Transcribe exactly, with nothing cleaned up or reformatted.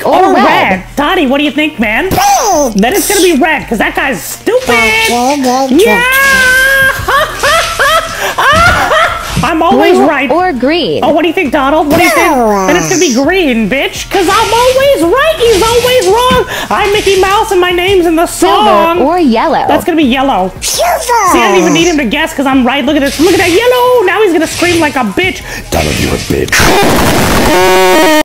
or, or red. red. Donnie, what do you think, man? Then it's gonna be red, because that guy's stupid. Yeah! I'm always Blue right. or green. Oh, what do you think, Donald? What do you think? Then it's gonna be green, bitch, because I'm always right. He's always wrong. I'm Mickey Mouse, and my name's in the song. Silver or yellow. That's gonna be yellow. Silver. See, I didn't even need him to guess, because I'm right. Look at this. Look at that yellow. Now he's gonna scream like a bitch. Donald, you're a bitch.